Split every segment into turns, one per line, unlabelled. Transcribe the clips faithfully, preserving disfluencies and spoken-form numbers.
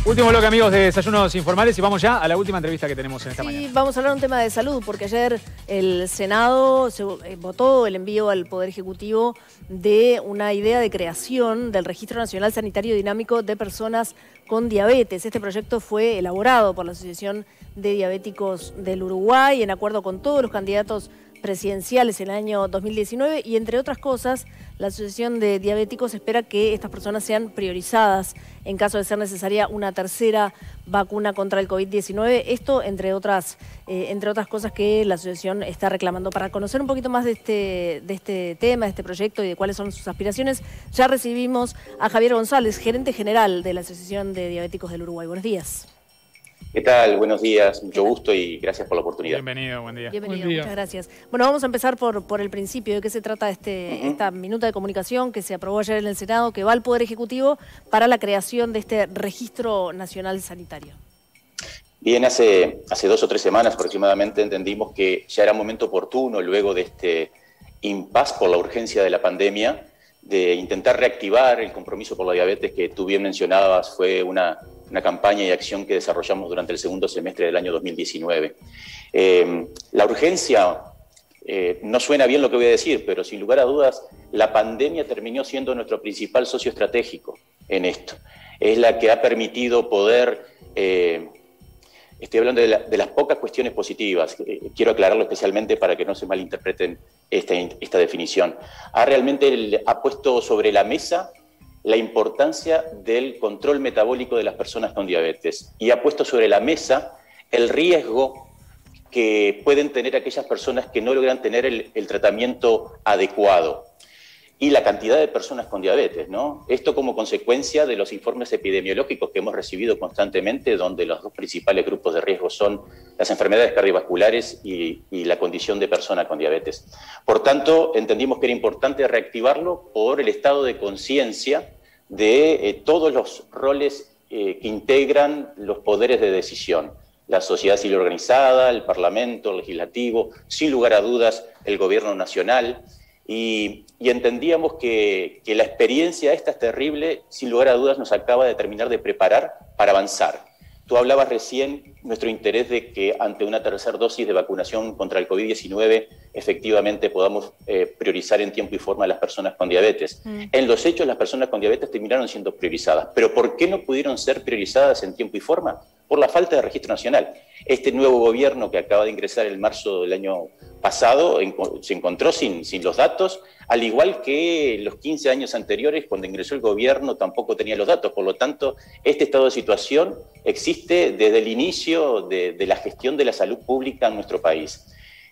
Último bloque, amigos, de Desayunos Informales, y vamos ya a la última entrevista que tenemos en esta
sí,
mañana.
Vamos a hablar de un tema de salud, porque ayer el Senado se votó el envío al Poder Ejecutivo de una idea de creación del Registro Nacional Sanitario Dinámico de Personas con Diabetes. Este proyecto fue elaborado por la Asociación de Diabéticos del Uruguay en acuerdo con todos los candidatos presidenciales en el año dos mil diecinueve y, entre otras cosas, la Asociación de Diabéticos espera que estas personas sean priorizadas en caso de ser necesaria una tercera vacuna contra el COVID diecinueve. Esto, entre otras, eh, entre otras cosas que la asociación está reclamando. Para conocer un poquito más de este, de este tema, de este proyecto y de cuáles son sus aspiraciones, ya recibimos a Javier González, gerente general de la Asociación de Diabéticos del Uruguay. Buenos días.
¿Qué tal? Buenos días, mucho gusto y gracias por la oportunidad.
Bienvenido, buen día.
Bienvenido,
Buen día.
Muchas gracias. Bueno, vamos a empezar por, por el principio. ¿De qué se trata este, uh-huh. esta minuta de comunicación que se aprobó ayer en el Senado, que va al Poder Ejecutivo para la creación de este Registro Nacional Sanitario?
Bien, hace, hace dos o tres semanas aproximadamente entendimos que ya era un momento oportuno, luego de este impasse por la urgencia de la pandemia, de intentar reactivar el compromiso por la diabetes que tú bien mencionabas. Fue una... una campaña y acción que desarrollamos durante el segundo semestre del año dos mil diecinueve. Eh, la urgencia, eh, no suena bien lo que voy a decir, pero sin lugar a dudas, la pandemia terminó siendo nuestro principal socio estratégico en esto. Es la que ha permitido poder, eh, estoy hablando de, la, de las pocas cuestiones positivas, eh, quiero aclararlo especialmente para que no se malinterpreten esta, esta definición. Ha realmente ha puesto sobre la mesa la importancia del control metabólico de las personas con diabetes y ha puesto sobre la mesa el riesgo que pueden tener aquellas personas que no logran tener el, el tratamiento adecuado y la cantidad de personas con diabetes, ¿no? Esto como consecuencia de los informes epidemiológicos que hemos recibido constantemente, donde los dos principales grupos de riesgo son las enfermedades cardiovasculares y, y la condición de persona con diabetes. Por tanto, entendimos que era importante reactivarlo por el estado de conciencia de eh, todos los roles eh, que integran los poderes de decisión. La sociedad civil organizada, el Parlamento, el Legislativo, sin lugar a dudas el Gobierno Nacional. Y, y entendíamos que, que la experiencia esta es terrible, sin lugar a dudas nos acaba de terminar de preparar para avanzar. Tú hablabas recién nuestro interés de que ante una tercera dosis de vacunación contra el COVID diecinueve efectivamente podamos eh, priorizar en tiempo y forma a las personas con diabetes. Mm. En los hechos las personas con diabetes terminaron siendo priorizadas, pero ¿por qué no pudieron ser priorizadas en tiempo y forma? Por la falta de registro nacional. Este nuevo gobierno que acaba de ingresar en marzo del año pasado en, se encontró sin, sin los datos, al igual que los quince años anteriores, cuando ingresó el gobierno tampoco tenía los datos. Por lo tanto, este estado de situación existe desde el inicio de, de la gestión de la salud pública en nuestro país.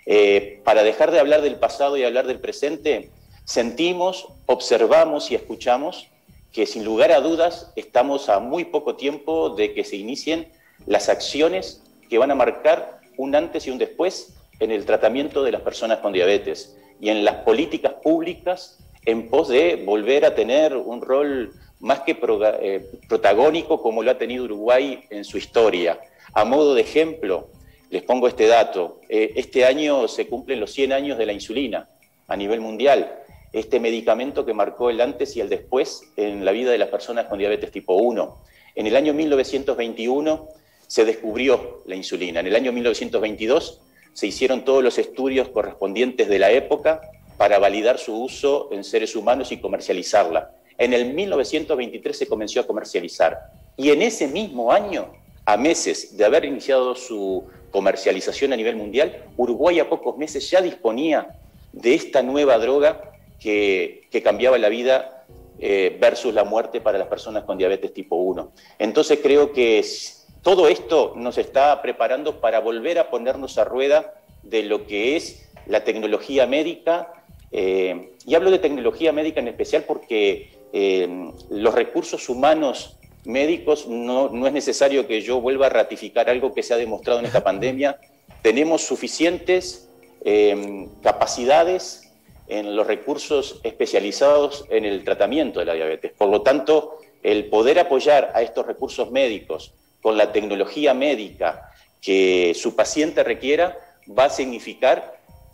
Eh, para dejar de hablar del pasado y hablar del presente, sentimos, observamos y escuchamos que sin lugar a dudas estamos a muy poco tiempo de que se inicien las acciones que van a marcar un antes y un después en el tratamiento de las personas con diabetes y en las políticas públicas en pos de volver a tener un rol más que pro, eh, protagónico como lo ha tenido Uruguay en su historia. A modo de ejemplo, les pongo este dato. Eh, este año se cumplen los cien años de la insulina a nivel mundial. Este medicamento que marcó el antes y el después en la vida de las personas con diabetes tipo uno. En el año mil novecientos veintiuno se descubrió la insulina. En el año mil novecientos veintidós se hicieron todos los estudios correspondientes de la época para validar su uso en seres humanos y comercializarla. En el mil novecientos veintitrés se comenzó a comercializar. Y en ese mismo año, a meses de haber iniciado su comercialización a nivel mundial, Uruguay a pocos meses ya disponía de esta nueva droga que, que cambiaba la vida eh, versus la muerte para las personas con diabetes tipo uno. Entonces creo que todo esto nos está preparando para volver a ponernos a rueda de lo que es la tecnología médica, eh, y hablo de tecnología médica en especial porque eh, los recursos humanos médicos, no, no es necesario que yo vuelva a ratificar algo que se ha demostrado en esta pandemia. Tenemos suficientes eh, capacidades en los recursos especializados en el tratamiento de la diabetes. Por lo tanto, el poder apoyar a estos recursos médicos con la tecnología médica que su paciente requiera va a significar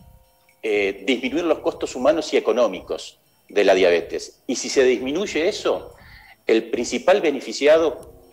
eh, disminuir los costos humanos y económicos de la diabetes. Y si se disminuye eso, el principal beneficiado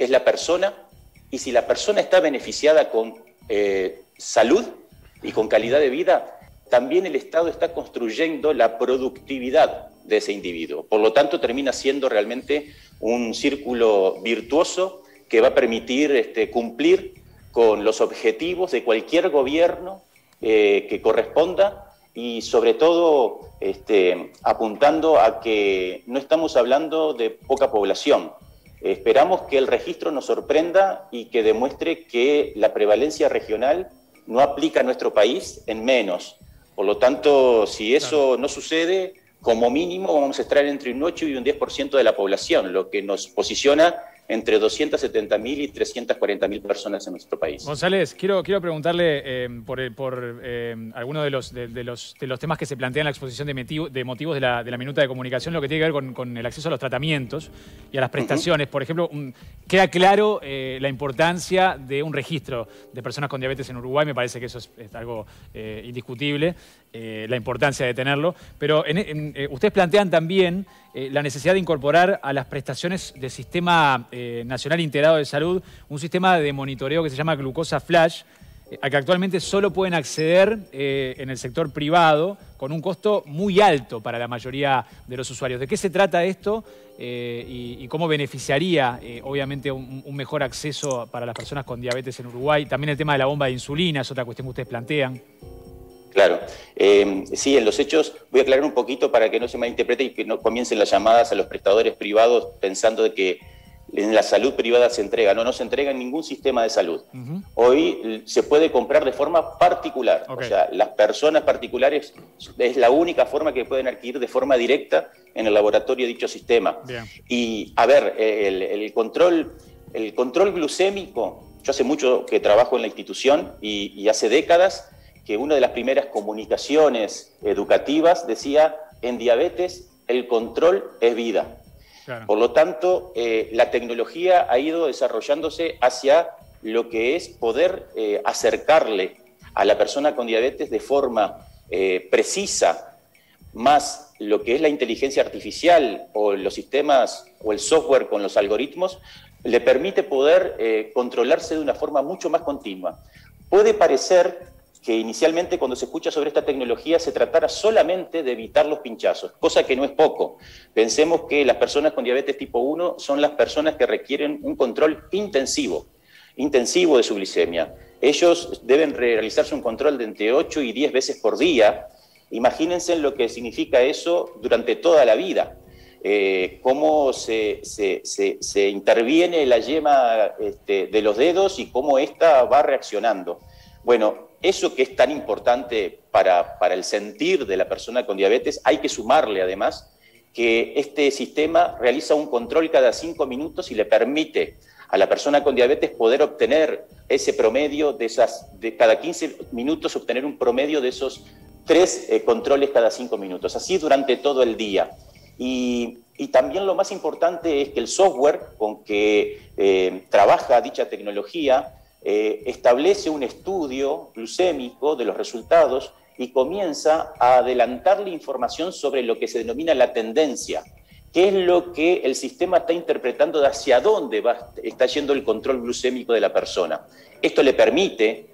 es la persona, y si la persona está beneficiada con eh, salud y con calidad de vida, también el Estado está construyendo la productividad de ese individuo. Por lo tanto, termina siendo realmente un círculo virtuoso que va a permitir este, cumplir con los objetivos de cualquier gobierno eh, que corresponda, y sobre todo este, apuntando a que no estamos hablando de poca población. Esperamos que el registro nos sorprenda y que demuestre que la prevalencia regional no aplica a nuestro país en menos. Por lo tanto, si eso claro. no sucede, como mínimo vamos a estar entre un ocho y un diez por ciento de la población, lo que nos posiciona entre doscientas setenta mil y trescientas cuarenta mil personas en nuestro país.
González, quiero, quiero preguntarle eh, por, por eh, algunos de los, de, de, los, de los temas que se plantean en la exposición de, motivo, de motivos de la, de la minuta de comunicación, lo que tiene que ver con, con el acceso a los tratamientos y a las prestaciones. Uh-huh. Por ejemplo, un, queda claro eh, la importancia de un registro de personas con diabetes en Uruguay, me parece que eso es, es algo eh, indiscutible, eh, la importancia de tenerlo, pero en, en, eh, ustedes plantean también eh, la necesidad de incorporar a las prestaciones del Sistema eh, Nacional Integrado de Salud un sistema de monitoreo que se llama Glucosa Flash, eh, a que actualmente solo pueden acceder eh, en el sector privado con un costo muy alto para la mayoría de los usuarios. ¿De qué se trata esto eh, y, y cómo beneficiaría, eh, obviamente, un, un mejor acceso para las personas con diabetes en Uruguay? También el tema de la bomba de insulina es otra cuestión que ustedes plantean.
Claro. Eh, sí, en los hechos, voy a aclarar un poquito para que no se malinterprete y que no comiencen las llamadas a los prestadores privados pensando de que en la salud privada se entrega. No, no se entrega en ningún sistema de salud. Uh-huh. Hoy se puede comprar de forma particular. Okay. O sea, las personas particulares es la única forma que pueden adquirir de forma directa en el laboratorio de dicho sistema. Bien. Y, a ver, el, el, control, el control glucémico, yo hace mucho que trabajo en la institución y, y hace décadas que una de las primeras comunicaciones educativas decía, en diabetes el control es vida. Claro. Por lo tanto, eh, la tecnología ha ido desarrollándose hacia lo que es poder eh, acercarle a la persona con diabetes de forma eh, precisa, más lo que es la inteligencia artificial o los sistemas o el software con los algoritmos, le permite poder eh, controlarse de una forma mucho más continua. Puede parecer que inicialmente cuando se escucha sobre esta tecnología se tratara solamente de evitar los pinchazos, cosa que no es poco. Pensemos que las personas con diabetes tipo uno son las personas que requieren un control intensivo, intensivo de su glicemia. Ellos deben realizarse un control de entre ocho y diez veces por día. Imagínense lo que significa eso durante toda la vida. Eh, cómo se, se, se, se interviene la yema este, de los dedos y cómo ésta va reaccionando. Bueno, eso que es tan importante para, para el sentir de la persona con diabetes, hay que sumarle además que este sistema realiza un control cada cinco minutos y le permite a la persona con diabetes poder obtener ese promedio de esas, de cada quince minutos obtener un promedio de esos tres eh, controles cada cinco minutos, así durante todo el día. Y, y también lo más importante es que el software con que eh, trabaja dicha tecnología Eh, establece un estudio glucémico de los resultados y comienza a adelantarle información sobre lo que se denomina la tendencia, que es lo que el sistema está interpretando de hacia dónde va, está yendo el control glucémico de la persona. Esto le permite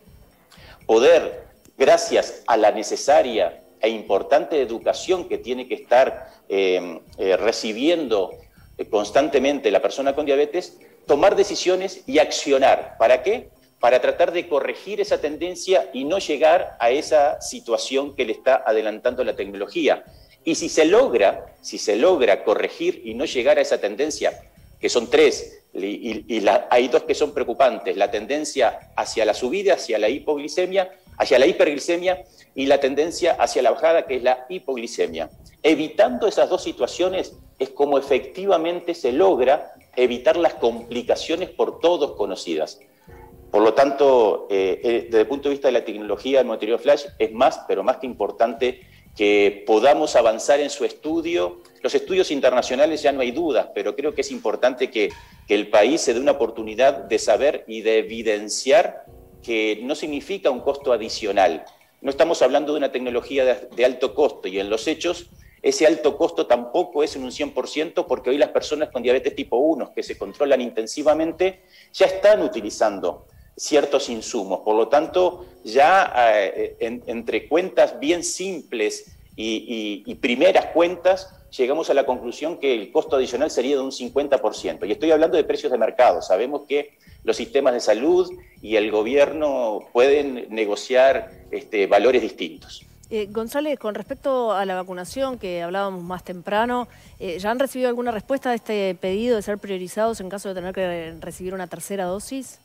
poder, gracias a la necesaria e importante educación que tiene que estar eh, eh, recibiendo constantemente la persona con diabetes, tomar decisiones y accionar. ¿Para qué? Para tratar de corregir esa tendencia y no llegar a esa situación que le está adelantando la tecnología. Y si se logra, si se logra corregir y no llegar a esa tendencia, que son tres, y, y, y la, hay dos que son preocupantes, la tendencia hacia la subida, hacia la hipoglicemia, hacia la hiperglicemia, y la tendencia hacia la bajada, que es la hipoglicemia. Evitando esas dos situaciones es como efectivamente se logra evitar las complicaciones por todos conocidas. Por lo tanto, eh, desde el punto de vista de la tecnología del monitoreo flash, es más, pero más que importante que podamos avanzar en su estudio. Los estudios internacionales ya no hay dudas, pero creo que es importante que, que el país se dé una oportunidad de saber y de evidenciar que no significa un costo adicional. No estamos hablando de una tecnología de, de alto costo y en los hechos ese alto costo tampoco es en un cien por ciento, porque hoy las personas con diabetes tipo uno, que se controlan intensivamente, ya están utilizando ciertos insumos. Por lo tanto, ya eh, en, entre cuentas bien simples y, y, y primeras cuentas, llegamos a la conclusión que el costo adicional sería de un cincuenta por ciento. Y estoy hablando de precios de mercado. Sabemos que los sistemas de salud y el gobierno pueden negociar este, valores distintos.
Eh, González, con respecto a la vacunación que hablábamos más temprano, eh, ¿ya han recibido alguna respuesta de este pedido de ser priorizados en caso de tener que recibir una tercera dosis?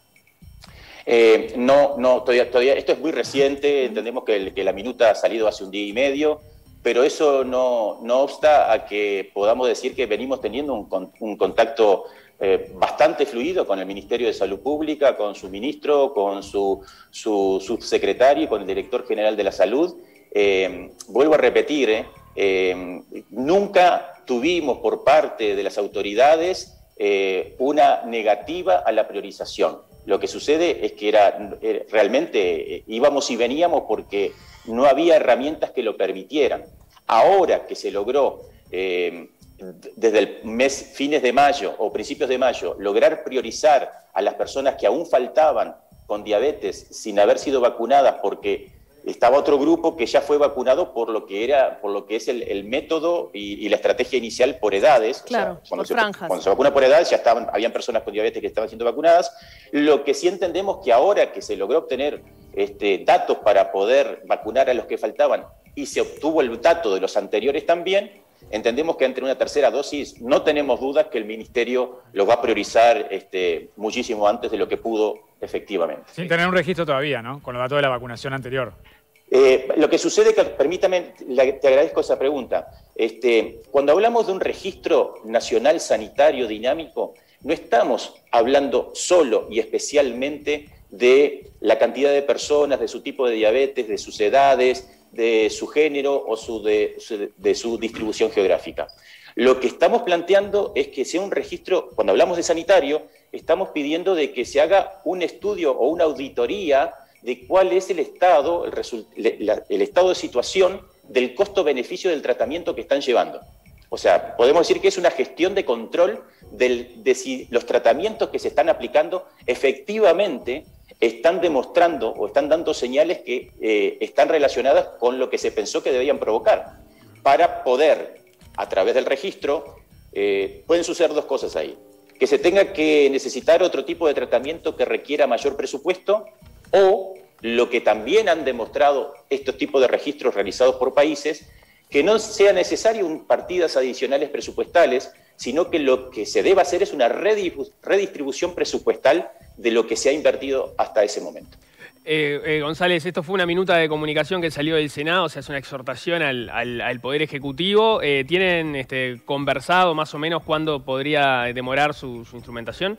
Eh, no, no, todavía, todavía, esto es muy reciente, entendemos que, el, que la minuta ha salido hace un día y medio, pero eso no, no obsta a que podamos decir que venimos teniendo un, un contacto eh, bastante fluido con el Ministerio de Salud Pública, con su ministro, con su, su subsecretario y con el director general de la Salud. Eh, vuelvo a repetir, eh, eh, nunca tuvimos por parte de las autoridades eh, una negativa a la priorización. Lo que sucede es que era, eh, realmente eh, íbamos y veníamos porque no había herramientas que lo permitieran. Ahora que se logró, eh, desde el mes, fines de mayo o principios de mayo, lograr priorizar a las personas que aún faltaban con diabetes sin haber sido vacunadas, porque estaba otro grupo que ya fue vacunado por lo que era, por lo que es el, el método y, y la estrategia inicial por edades.
Claro,
o sea, cuando
por
se,
franjas.
Cuando se vacuna por edades ya estaban, habían personas con diabetes que estaban siendo vacunadas. Lo que sí entendemos que ahora que se logró obtener este, datos para poder vacunar a los que faltaban y se obtuvo el dato de los anteriores también, entendemos que entre una tercera dosis no tenemos dudas que el Ministerio lo va a priorizar este, muchísimo antes de lo que pudo efectivamente.
Sin tener un registro todavía, ¿no? Con los datos de la vacunación anterior.
Eh, lo que sucede, que permítame, te agradezco esa pregunta, este, cuando hablamos de un registro nacional sanitario dinámico, no estamos hablando solo y especialmente de la cantidad de personas, de su tipo de diabetes, de sus edades, de su género o su de, de su distribución geográfica. Lo que estamos planteando es que sea un registro, cuando hablamos de sanitario, estamos pidiendo de que se haga un estudio o una auditoría de cuál es el estado, el, el estado de situación del costo-beneficio del tratamiento que están llevando. O sea, podemos decir que es una gestión de control del, de si los tratamientos que se están aplicando efectivamente están demostrando o están dando señales que eh, están relacionadas con lo que se pensó que debían provocar, para poder, a través del registro, eh, pueden suceder dos cosas ahí. Que se tenga que necesitar otro tipo de tratamiento que requiera mayor presupuesto, o lo que también han demostrado estos tipos de registros realizados por países, que no sea necesario un, partidas adicionales presupuestales, sino que lo que se debe hacer es una redistribución presupuestal de lo que se ha invertido hasta ese momento.
Eh, eh, González, esto fue una minuta de comunicación que salió del Senado, o sea, es una exhortación al, al, al Poder Ejecutivo. Eh, ¿Tienen este, conversado más o menos cuándo podría demorar su, su instrumentación?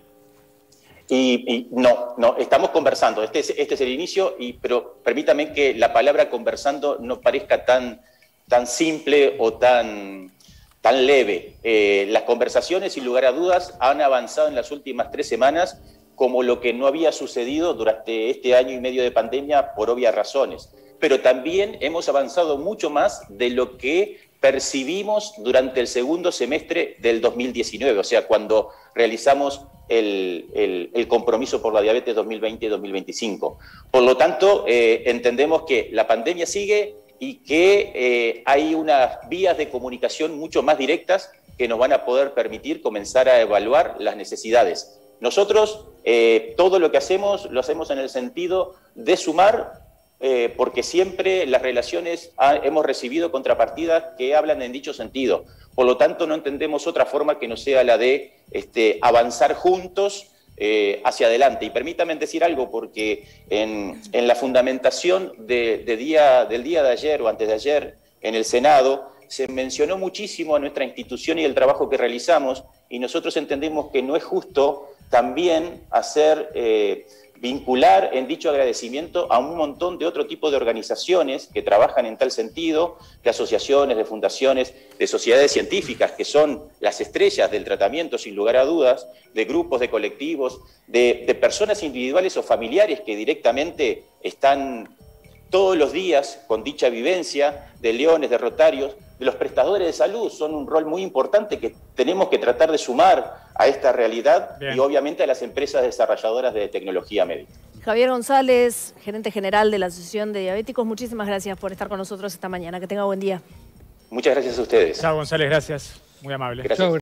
Y, y no, no, estamos conversando, este es, este es el inicio, y, pero permítame que la palabra conversando no parezca tan, tan simple o tan, tan leve. Eh, las conversaciones, sin lugar a dudas, han avanzado en las últimas tres semanas, como lo que no había sucedido durante este año y medio de pandemia por obvias razones. Pero también hemos avanzado mucho más de lo que percibimos durante el segundo semestre del dos mil diecinueve, o sea, cuando realizamos el, el, el compromiso por la diabetes dos mil veinte y dos mil veinticinco. Por lo tanto, eh, entendemos que la pandemia sigue y que eh, hay unas vías de comunicación mucho más directas que nos van a poder permitir comenzar a evaluar las necesidades. Nosotros eh, todo lo que hacemos lo hacemos en el sentido de sumar, eh, porque siempre las relaciones ha, hemos recibido contrapartidas que hablan en dicho sentido. Por lo tanto, no entendemos otra forma que no sea la de este, avanzar juntos eh, hacia adelante. Y permítanme decir algo, porque en, en la fundamentación de, de día, del día de ayer o antes de ayer en el Senado, se mencionó muchísimo a nuestra institución y el trabajo que realizamos, y nosotros entendemos que no es justo también hacer, eh, vincular en dicho agradecimiento a un montón de otro tipo de organizaciones que trabajan en tal sentido, de asociaciones, de fundaciones, de sociedades científicas, que son las estrellas del tratamiento, sin lugar a dudas, de grupos, de colectivos, de, de personas individuales o familiares que directamente están todos los días con dicha vivencia, de leones, de rotarios, de los prestadores de salud, son un rol muy importante que tenemos que tratar de sumar a esta realidad. Bien. Y obviamente a las empresas desarrolladoras de tecnología médica.
Javier González, gerente general de la Asociación de Diabéticos, muchísimas gracias por estar con nosotros esta mañana. Que tenga buen día.
Muchas gracias a ustedes.
Chao, González, gracias. Muy amable.
Gracias. Chau.